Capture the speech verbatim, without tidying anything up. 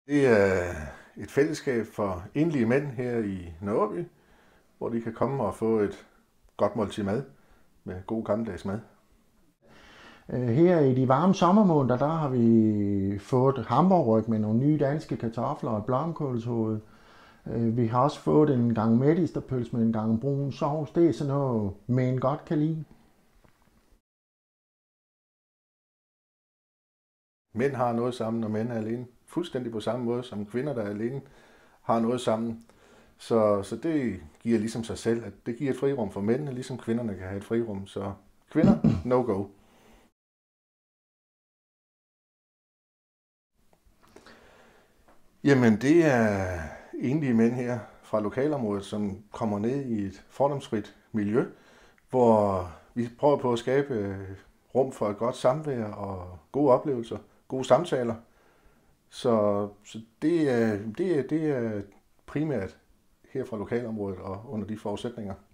Det er et fællesskab for enlige mænd her i Nørreby, hvor de kan komme og få et godt måltid mad med god gammeldags mad. Her i de varme sommermåneder, der har vi fået hamburgerryg med nogle nye danske kartofler og et blomkålshoved. Vi har også fået en gang medisterpølse med en gang brun sovs. Det er sådan noget, mænd godt kan lide. Mænd har noget sammen, når mænd er alene. Fuldstændig på samme måde som kvinder, der er alene, har noget sammen. Så, så det giver ligesom sig selv, at det giver et frirum for mændene, ligesom kvinderne kan have et frirum. Så kvinder, no go. Jamen, det er enlige mænd her fra lokalområdet, som kommer ned i et fordomsfrit miljø, hvor vi prøver på at skabe rum for et godt samvær og gode oplevelser, gode samtaler. Så, så det, er, det, er, det er primært her fra lokalområdet og under de forudsætninger.